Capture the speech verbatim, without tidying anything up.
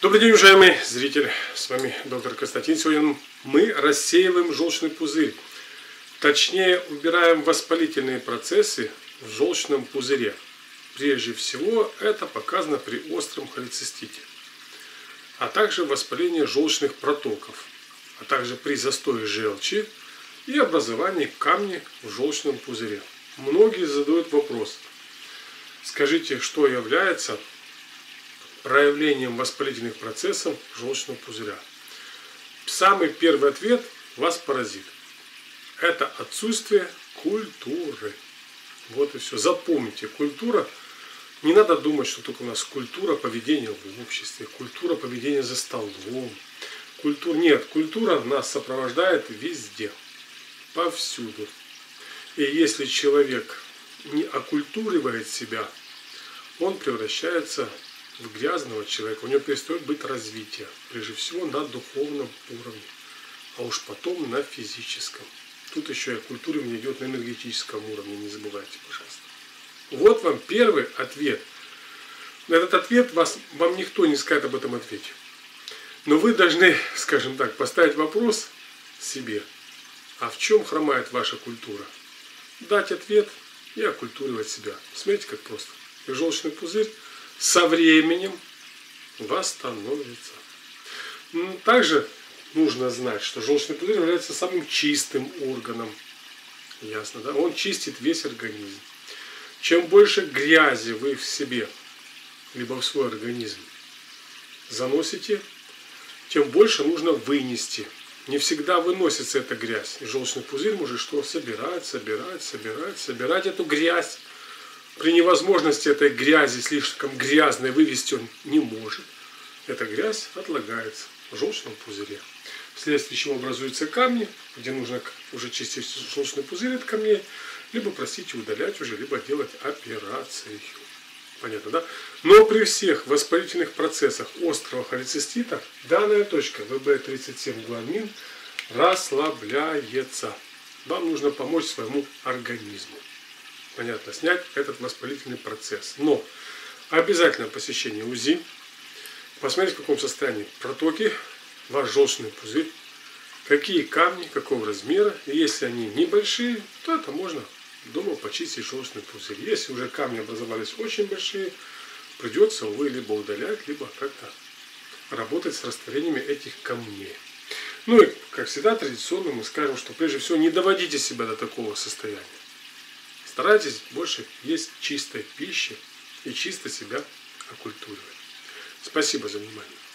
Добрый день, уважаемый зритель, с вами доктор Константин. Сегодня мы рассеиваем желчный пузырь, точнее убираем воспалительные процессы в желчном пузыре. Прежде всего это показано при остром холецистите, а также воспалении желчных протоков, а также при застое желчи и образовании камня в желчном пузыре. Многие задают вопрос: скажите, что является проявлением воспалительных процессов желчного пузыря? Самый первый ответ вас поразит. Это отсутствие культуры. Вот и все. Запомните, культура. Не надо думать, что только у нас культура поведения в обществе, культура поведения за столом. Культура. Нет, культура нас сопровождает везде, повсюду. И если человек не окультуривает себя, он превращается в грязного человека, у него перестает быть развитие, прежде всего на духовном уровне, а уж потом на физическом. Тут еще и окультуривание идет на энергетическом уровне, не забывайте, пожалуйста. Вот вам первый ответ. На этот ответ вас, вам никто не скажет об этом ответе. Но вы должны, скажем так, поставить вопрос себе: а в чем хромает ваша культура? Дать ответ и окультуривать себя. Смотрите, как просто. И желчный пузырь со временем восстановится. Также нужно знать, что желчный пузырь является самым чистым органом. Ясно, да? Он чистит весь организм. Чем больше грязи вы в себе, либо в свой организм заносите, тем больше нужно вынести. Не всегда выносится эта грязь. И желчный пузырь может что? Собирать, собирать, собирать, собирать эту грязь. При невозможности этой грязи, слишком грязной, вывести он не может. Эта грязь отлагается в желчном пузыре. Вследствие чего образуются камни, где нужно уже чистить желчный пузырь от камней, либо, простите, удалять уже, либо делать операцию. Понятно, да? Но при всех воспалительных процессах острого холецистита данная точка вэ бэ тридцать семь гуанин расслабляется. Вам нужно помочь своему организму. Понятно, снять этот воспалительный процесс. Но обязательно посещение УЗИ. Посмотреть, в каком состоянии протоки, ваш желчный пузырь, какие камни, какого размера. И если они небольшие, то это можно дома почистить желчный пузырь. Если уже камни образовались очень большие, придется, увы, либо удалять, либо как-то работать с растворениями этих камней. Ну и, как всегда, традиционно мы скажем, что прежде всего не доводите себя до такого состояния. Старайтесь больше есть чистой пищи и чисто себя окультуривать. Спасибо за внимание.